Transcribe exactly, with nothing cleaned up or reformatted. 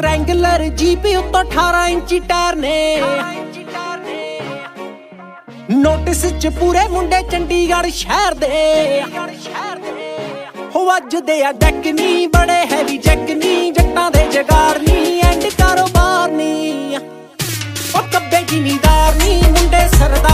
Wrangler jeep ਉੱਤੋਂ ਅਠਾਰਾਂ ਇੰਚੀ ਟਾਇਰ ਨੇ। ਨੋਟਿਸ ਚ ਪੂਰੇ ਮੁੰਡੇ ਚੰਡੀਗੜ੍ਹ ਸ਼ਹਿਰ ਦੇ ਹੋ ਵੱਜਦੇ ਆ ਡੈਕ ਨੀ, ਬੜੇ ਹੈਵੀ ਜੈਕ ਨੀ, ਜੱਟਾਂ ਦੇ ਜਗਾਰ ਨੀ, ਐਂਡ ਕਾਰੋਬਾਰ ਨੀ। ਉਹ ਕੱਬੇ ਜ਼ਿਮੀਂਦਾਰ ਨੀ, ਮੁੰਡੇ ਸਰਦਾਰ